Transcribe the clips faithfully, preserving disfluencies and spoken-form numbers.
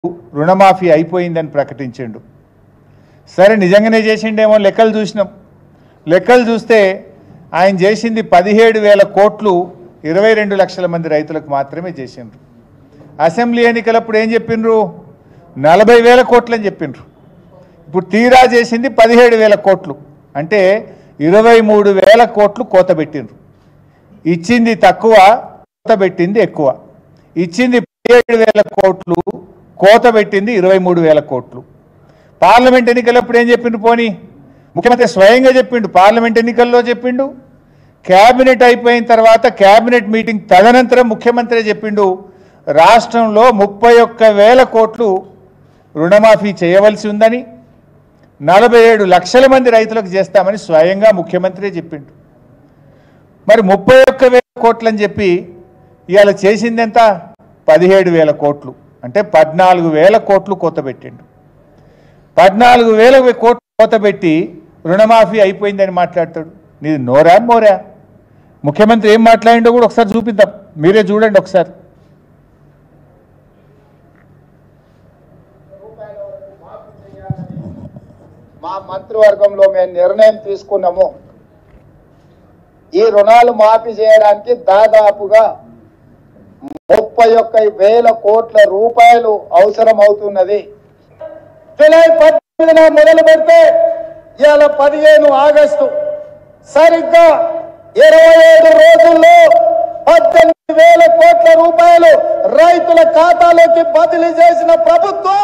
రుణమాఫీ అయిపోయిందని ప్రకటించిండు. సరే నిజంగానే చేసిండేమో లెక్కలు చూసినాం. లెక్కలు చూస్తే ఆయన చేసింది పదిహేడు వేల కోట్లు ఇరవై రెండు లక్షల మంది రైతులకు మాత్రమే చేసిండ్రు. అసెంబ్లీ ఎన్నికలప్పుడు ఏం చెప్పిండ్రు? నలభై వేల కోట్లు అని చెప్పిండ్రు. ఇప్పుడు తీరా చేసింది పదిహేడు వేల కోట్లు, అంటే ఇరవై మూడు వేల కోట్లు కోత పెట్టిండ్రు. ఇచ్చింది తక్కువ, కోత పెట్టింది ఎక్కువ. ఇచ్చింది పదిహేడు వేల కోట్లు, కోత పెట్టింది ఇరవై మూడు వేల కోట్లు. పార్లమెంట్ ఎన్నికలప్పుడు ఏం చెప్పిండు? పోనీ ముఖ్యమంత్రి స్వయంగా చెప్పిండు, పార్లమెంట్ ఎన్నికల్లో చెప్పిండు. క్యాబినెట్ అయిపోయిన తర్వాత క్యాబినెట్ మీటింగ్ తదనంతరం ముఖ్యమంత్రి చెప్పిండు, రాష్ట్రంలో ముప్పై ఒక్క వేల కోట్లు రుణమాఫీ చేయవలసి ఉందని, నలభై ఏడు లక్షల మంది రైతులకు చేస్తామని స్వయంగా ముఖ్యమంత్రి చెప్పిండు. మరి ముప్పై ఒక్క వేల కోట్లు అని చెప్పి ఇవాళ చేసింది ఎంత? పదిహేడు వేల కోట్లు, అంటే పద్నాలుగు వేల కోట్లు కోత పెట్టిండు. పద్నాలుగు వేల కోట్లు కోత పెట్టి రుణమాఫీ అయిపోయిందని మాట్లాడతాడు. నీది నోరా మోరా? ముఖ్యమంత్రి ఏం మాట్లాడిండో కూడా ఒకసారి చూపిద్దాం, మీరే చూడండి ఒకసారి. మా మంత్రివర్గంలో మేము నిర్ణయం తీసుకున్నాము. ఈ రుణాలు మాఫీ చేయడానికి దాదాపుగా ముప్పై ఒక్క వేల కోట్ల రూపాయలు అవసరం అవుతున్నది. జూలై పద్దెనిమిదిన మొదలు పెడితే ఇవాళ పదిహేను ఆగస్టు, సరిగ్గా ఇరవై ఏడు రోజుల్లో పద్దెనిమిది వేల కోట్ల రూపాయలు రైతుల ఖాతాలోకి బదిలీ చేసిన ప్రభుత్వం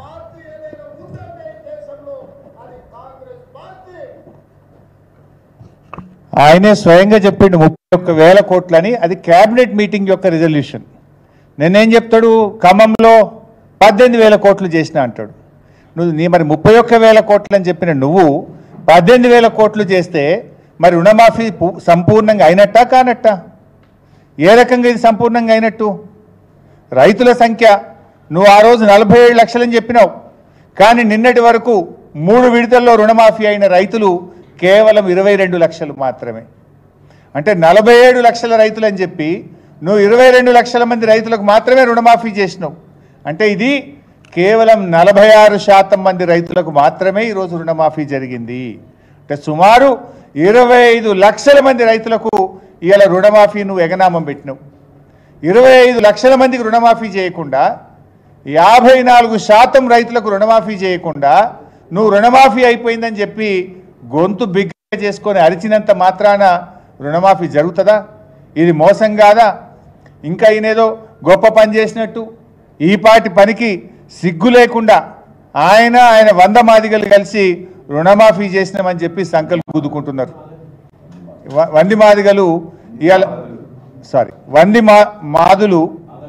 ఆయనే స్వయంగా చెప్పిండు ముప్పై ఒక్క వేల కోట్లని. అది క్యాబినెట్ మీటింగ్ యొక్క రిజల్యూషన్. నేనేం చెప్తాడు? ఖమ్మంలో పద్దెనిమిది వేల కోట్లు చేసిన అంటాడు. నువ్వు నీ మరి ముప్పై ఒక్క వేల కోట్లు అని చెప్పిన నువ్వు పద్దెనిమిది వేల కోట్లు చేస్తే మరి రుణమాఫీ సంపూర్ణంగా అయినట్టా కానట్టా? ఏ రకంగా ఇది సంపూర్ణంగా అయినట్టు? రైతుల సంఖ్య నువ్వు ఆ రోజు నలభై ఏడు లక్షలని చెప్పినావు, కానీ నిన్నటి వరకు మూడు విడతల్లో రుణమాఫీ అయిన రైతులు కేవలం ఇరవై రెండు లక్షలు మాత్రమే. అంటే నలభై ఏడు లక్షల రైతులు అని చెప్పి నువ్వు ఇరవై రెండు లక్షల మంది రైతులకు మాత్రమే రుణమాఫీ చేసినావు. అంటే ఇది కేవలం నలభై ఆరు శాతం మంది రైతులకు మాత్రమే ఈరోజు రుణమాఫీ జరిగింది. అంటే సుమారు ఇరవై ఐదు లక్షల మంది రైతులకు ఇవాళ రుణమాఫీ నువ్వు ఎగనామం పెట్టినావు. ఇరవై ఐదు లక్షల మందికి రుణమాఫీ చేయకుండా, యాభై నాలుగు శాతం రైతులకు రుణమాఫీ చేయకుండా నువ్వు రుణమాఫీ అయిపోయిందని చెప్పి గొంతు బిగ్గ చేసుకొని అరిచినంత మాత్రాన రుణమాఫీ జరుగుతుందా? ఇది మోసం కాదా? ఇంకా ఈయనేదో గొప్ప పని చేసినట్టు ఈ పాటి పనికి సిగ్గు లేకుండా ఆయన ఆయన వంద మాదిగలు కలిసి రుణమాఫీ చేసినామని చెప్పి సంకల్పం గుద్దుకుంటున్నారు. వంది మాదిగలు ఇవాళ సారీ వంది మా మాదులు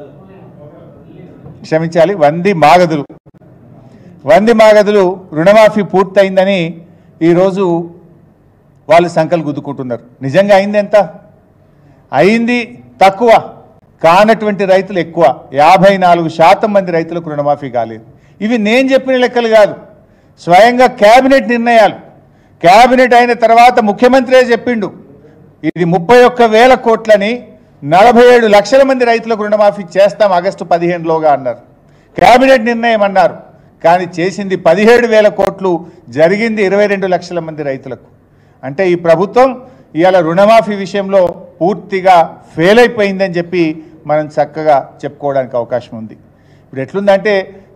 క్షమించాలి వంది మాగదులు వంది మాగదులు రుణమాఫీ పూర్తయిందని ఈరోజు వాళ్ళు సంకల్పం గుద్దుకుంటున్నారు. నిజంగా అయింది ఎంత? అయింది తక్కువ, కానటువంటి రైతులు ఎక్కువ. యాభై నాలుగు శాతం మంది రైతులకు రుణమాఫీ కాలేదు. ఇవి నేను చెప్పిన లెక్కలు కాదు, స్వయంగా క్యాబినెట్ నిర్ణయాలు. క్యాబినెట్ అయిన తర్వాత ముఖ్యమంత్రే చెప్పిండు, ఇది ముప్పై ఒక్క వేల కోట్లని నలభై ఏడు లక్షల మంది రైతులకు రుణమాఫీ చేస్తాం ఆగస్టు పదిహేనులోగా అన్నారు. క్యాబినెట్ నిర్ణయం అన్నారు, కానీ చేసింది పదిహేడు వేల కోట్లు, జరిగింది ఇరవై రెండు లక్షల మంది రైతులకు. అంటే ఈ ప్రభుత్వం ఇవాళ రుణమాఫీ విషయంలో పూర్తిగా ఫెయిల్ అయిపోయిందని చెప్పి మనం చక్కగా చెప్పుకోవడానికి అవకాశం ఉంది. ఇప్పుడు ఎట్లుందంటే